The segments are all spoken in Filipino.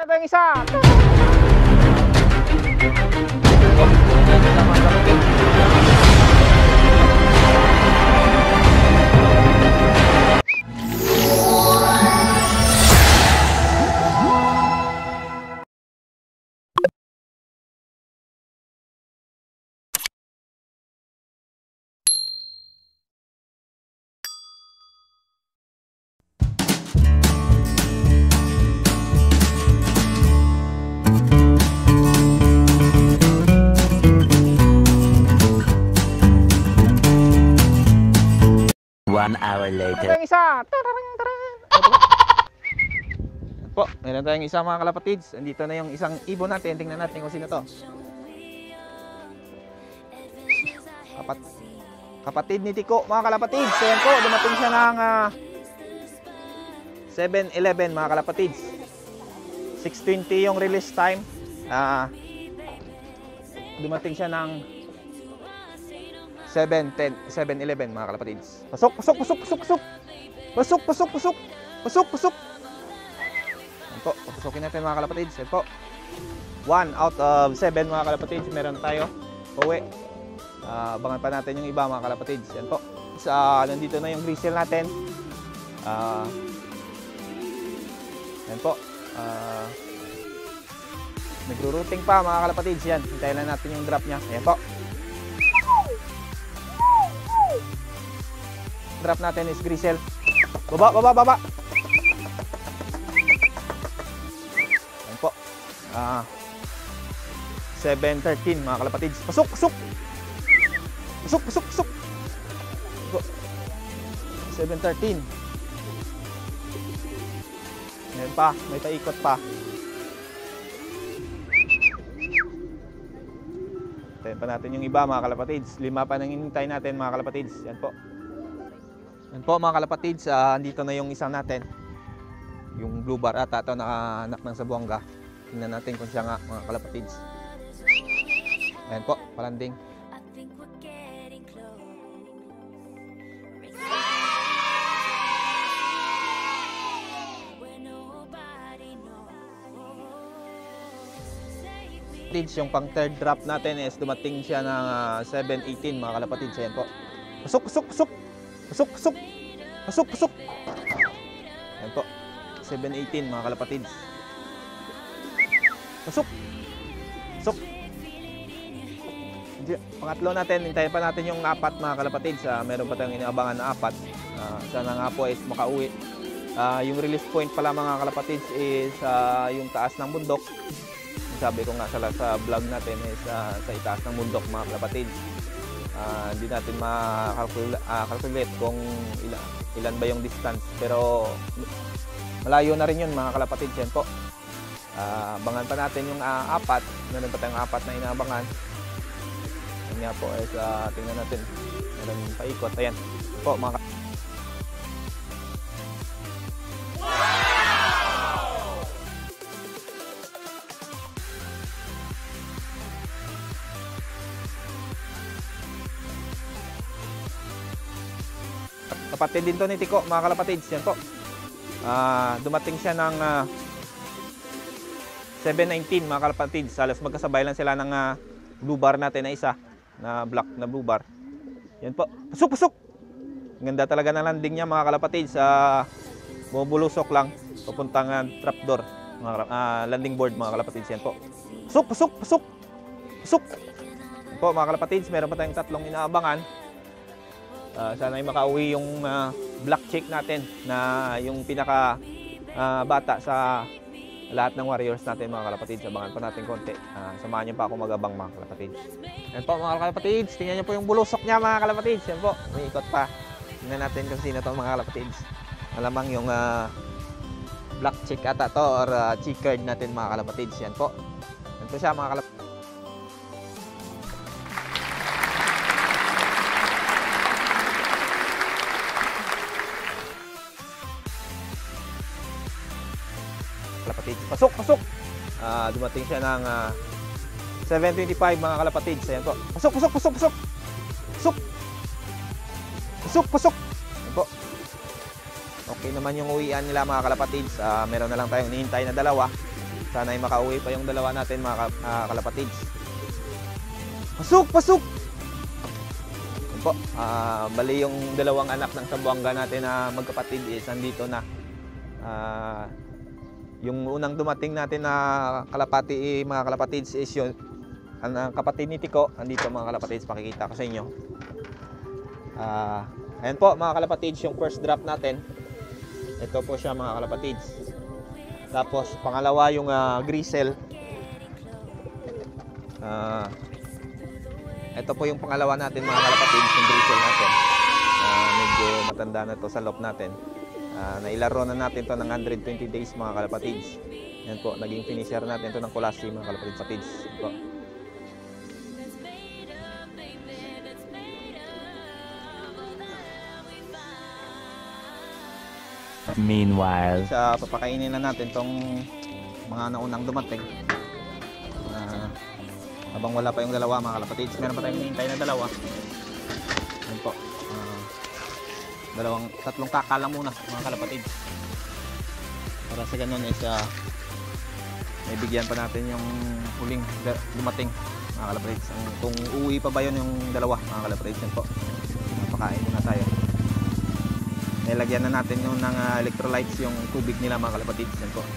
Ito yung isa. One hour later. Ito yung isa. Po, meron tayong isa mga kalapatids. Andito na yung isang ibon natin. Tingnan natin kung sino to. Kapatid ni Tiko mga kalapatids. Ayan po, dumating siya ng 7-11 mga kalapatids. 6:20 yung release time. Dumating siya ng 7-11 mga kalapatids. Pasok. Ayan po, papasukin natin mga kalapatids. Ayan po. 1 out of 7 mga kalapatids. Meron tayo. Pauwi. Abangan pa natin yung iba mga kalapatids. Ayan po. Nandito na yung grizzle natin. Ayan po. Nagro-routing pa mga kalapatids. Yan. Hintayin lang natin yung drop niya. Ayan po. Drop natin is grizzle. Baba. Ayan po. 7-13 mga kalapatids. Pasok. 7-13. Ayan pa. May paikot pa. Tayin pa natin yung iba mga kalapatids. 5 pa nang hinintay natin mga kalapatids. Yan po. Yan po mga kalapatids. Andito na yung isang natin. Yung blue bar ata ito nakaanak ng sabuanga. Tingnan natin kung siya nga mga kalapatids. Ayan po, palanding. Yung pang third drop natin is dumating siya ng 7-18 mga kalapatids. Ayan po. Pasok. Ayan po. 7-18 mga kalapatids. Pasok. Pangatlo natin, hintayin pa natin yung 4 mga kalapatids. Meron pa tayong inaabangan na 4. Sana nga po is makauwi. Yung release point pala mga kalapatids is yung taas ng bundok. Sabi ko nga sa vlog natin is sa itaas ng bundok mga kalapatids. Hindi natin ma-calculate kung ilan ba yung distance, pero malayo na rin yun mga kalapatids. Yan po. Abangan pa natin yung 4. Meron pa tayong 4 na inaabangan. Yan nga po is tingnan natin. Meron paikot. Ayan po mga kapatid din to ni Tiko mga kalapatids. Yan po. Dumating siya ng 7-19 mga kalapatids. Halos magkasabay lang sila ng blue bar natin na isa na black na blue bar. Yan po. Pasok. Ganda talaga ng landing niya mga kalapatids. Bubulusok lang papuntang trapdoor, landing board mga kalapatids. Yan po. Pasok. Yan po mga kalapatids. Meron pa tayong 3 inaabangan. Sana ay makauwi yung black chick natin na yung pinaka bata sa lahat ng warriors natin mga kalapatids. Abangan pa natin konti. Samahan niyo pa ako magabang mga kalapatids. Yan po mga kalapatids. Tingnan niyo po yung bulusok niya mga kalapatids. Yan po. May ikot pa. Tingnan natin kung sino to mga kalapatids. Malamang yung black chick ata to or checkered natin mga kalapatids. Yan po. Yan po siya mga kalapatids. Pasok. Dumating siya ng 7:25 mga kalapatids. Ayan po. Pasok. Ayan po. Okay naman yung uwian nila mga kalapatids. Meron na lang tayong hinihintay na 2. Sana ay makauwi pa yung dalawa natin mga kalapatids. Pasok! Pasok! Yun po, bali yung dalawang anak ng Zamboanga natin na magkapatid is andito na. Yung unang dumating natin na kalapati, mga kalapatids is yun, ang kapatid ni Tiko. Andito mga kalapatids, pakikita ko sa inyo. Ayan po mga kalapatids, yung first drop natin. Ito po siya mga kalapatids. Tapos pangalawa yung grisel. Ito po yung pangalawa natin mga kalapatids, yung grisel natin. Medyo matanda na to sa loob natin. Nailaro na natin to ng 120 days mga kalapatids. Yan po, naging finisher natin to ng Kulasi mga kalapatids. Po. Meanwhile, Sa papakainin na natin tong mga naunang dumating. Habang wala pa yung dalawa mga kalapatids, meron pa tayong hinihintay na dalawa. Yan po. Tatlong kakala muna mga kalapatids. Para sa ganun is may bigyan pa natin yung huling dumating mga kalapatids. Kung uuwi pa ba yun yung dalawa mga kalapatids, yan po. Papakain muna tayo. Nilagyan na natin yung ng electrolytes yung tubig nila mga kalapatids. Yan po.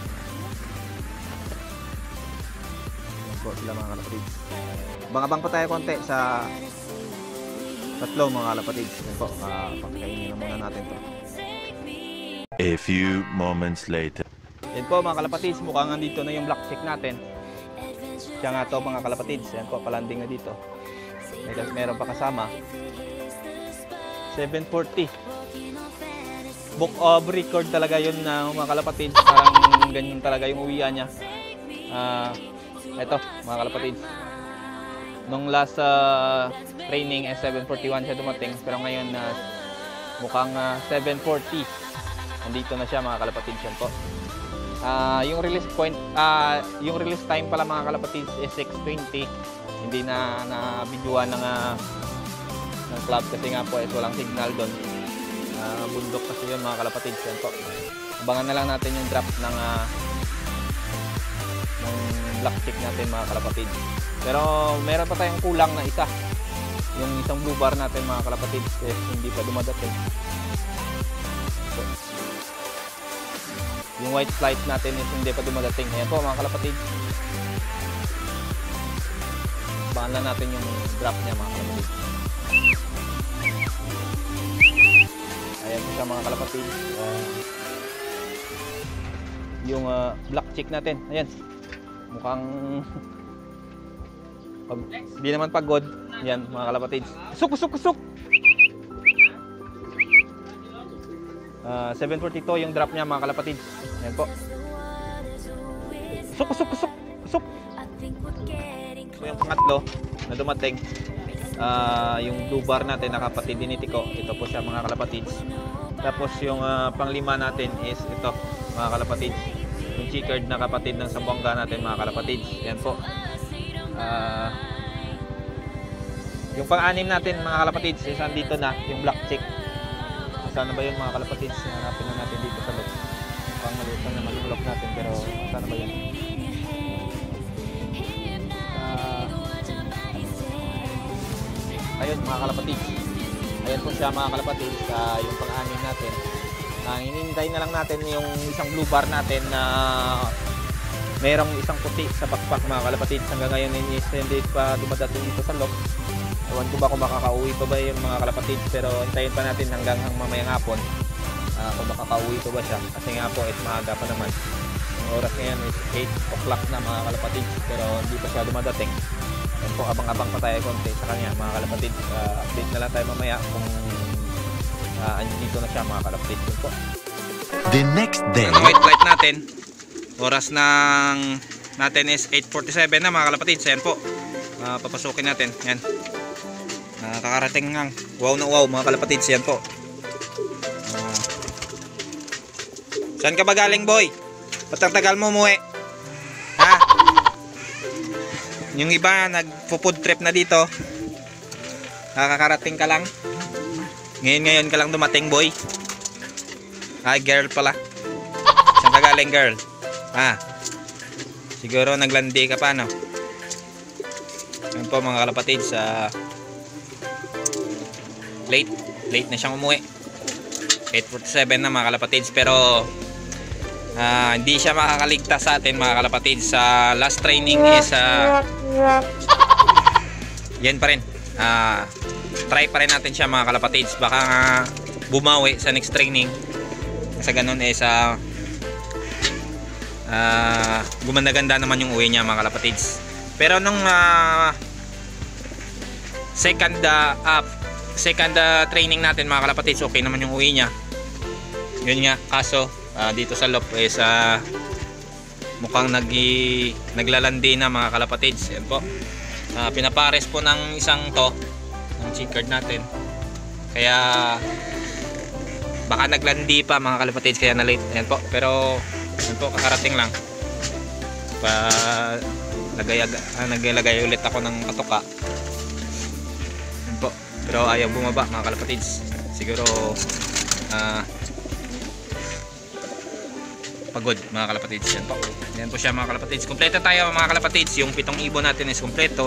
Yan po sila mga kalapatids. Abang-abang pa tayo konti sa tatlo mga kalapatids. Yan po. Pakikainin na muna natin to. a few moments later. Yan po mga kalapatids. Mukhang nandito na yung black chick natin. Siya nga to mga kalapatids. Yan po. Palanding na dito. Meron pa kasama. 740. Book of record talaga yun na mga kalapatids. Parang ganyan talaga yung uwian niya. Ito mga kalapatids. Nung last training 741 siya dumating. Pero ngayon mukhang 740. Nandito na siya mga kalapatids yan po. Yung release point, yung release time pala mga kalapatids is 6:20. Hindi na videoan ng club kasi nga po is walang signal doon. Bundok kasi yun mga kalapatids yan po. Abangan na lang natin yung drop ng black chick natin mga kalapatids. Pero meron pa tayong kulang na isa. Yung isang blue bar natin mga kalapatids is hindi pa dumadating. So, yung white flight natin is hindi pa dumadating. Ayan po mga kalapatids. Abangan lang natin yung drop niya mga kalapatids. Ayan po siya mga kalapatids. Yung black chick natin. Ayan. Mukhang hindi naman pagod. Yan mga kalapatids. Kusuk, kusuk, kusuk! 742 yung drop niya mga kalapatids. Yan po. Kusuk, kusuk, kusuk, kusuk! So yung pangatlo na dumating, yung blue bar natin na kapatid ni Tiko. Ito po siya mga kalapatids. Tapos yung panglima natin is ito mga kalapatids. Yung checkered na kapatid ng Zamboanga natin mga kalapatids. Yan po. Yung pang-anim natin mga kalapatids is andito na yung black chick. Sana ba yun mga kalapatids? Hanapin na natin dito sa loob. Pang maliit na mag-vlog natin pero sana ba yun? Ayun mga kalapatids. Ayan po siya mga kalapatids. Yung pang-anim natin. Hinihintay na lang natin yung isang blue bar natin na merong isang puti sa pakpak mga kalapatids. Hanggang ngayon hindi pa dumadating dito sa loob. Ewan ko ba kung makakauwi pa ba yung mga kalapatids, pero hintayin pa natin hanggang mamayang hapon kung makakauwi pa ba siya. Kasi nga po is maaga pa naman. Ang oras ngayon is 8 o'clock na mga kalapatids, pero hindi pa siya dumadating. Yan po, abang-abang pa tayo konti sa kanya mga kalapatids. Update na lang tayo mamaya kung dito na siya mga kalapatids. Yan po. The next day. Ang white flight natin, oras ng natin is 8:47 na mga kalapatids. Yan po, papasukin natin. Yan. Kakarating ngang wow na wow mga kalapatids. Yan po. Saan ka ba galing boy? Ba't ang tagal mo umuwi? Ha? Yung iba nagpo-food trip na dito. Kakarating ka lang. Ngayon ka lang dumating boy. Ay girl pala. Saan ka galing girl? Ha? Siguro naglandi ka pa, no? Yan po mga kalapatids, late na siyang umuwi. 8:47 na mga kalapatids, pero hindi siya makakaligtas sa atin mga kalapatids. Sa last training is yan pa rin, try pa rin natin siya mga kalapatids. Baka bumawi sa next training. Sa ganun is gumanda-ganda naman yung uwi niya mga kalapatids. Pero nung second training natin mga kalapatids, okay naman yung uwi niya. Yun nga, kaso dito sa loop is mukhang naglalandi na mga kalapatids. Yan po, pinapares po ng isang to ng checkered natin, kaya baka naglandi pa mga kalapatids, kaya na late. Yan po, pero yan po, kakarating lang. Naglagay ulit ako ng katuka. Yan po, pero ayaw bumaba mga kalapatids. Siguro pagod mga kalapatids. Yan po, yan po siya mga kalapatids. Kompleto tayo mga kalapatids. Yung 7 ibon natin is kompleto.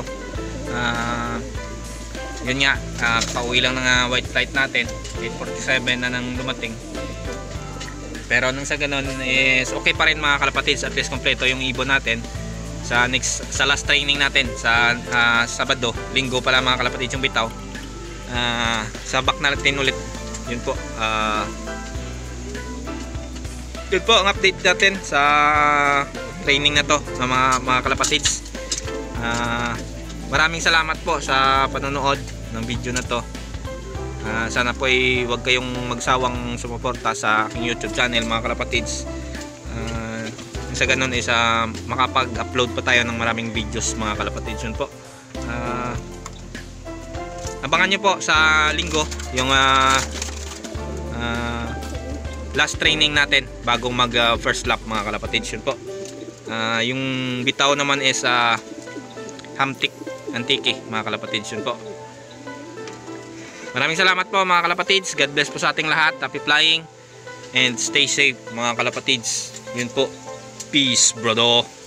Yun nga, pauwi lang ng white flight natin. 8:47 na nang dumating. Pero nung sa ganun is okay pa rin mga kalapatids. At least kompleto yung ibon natin. Sa last training natin sa Sabado, Linggo pala mga kalapatids yung bitaw. Sabak natin ulit. Yun po, yun po ang update natin sa training na to ng mga kalapatids. Maraming salamat po sa panonood ng video na to. Sana po ay huwag kayong magsawang sumuporta sa aking YouTube channel mga kalapatids. Sa ganun is makapag-upload pa tayo ng maraming videos mga kalapatids. Yun po, abangan nyo po sa Linggo yung last training natin bago mag first lap mga kalapatids. Yun po, yung bitaw naman is Hamtik Antique mga kalapatids. Yun po, maraming salamat po mga kalapatids. God bless po sa ating lahat. Happy flying and stay safe mga kalapatids. Yun po, peace brother.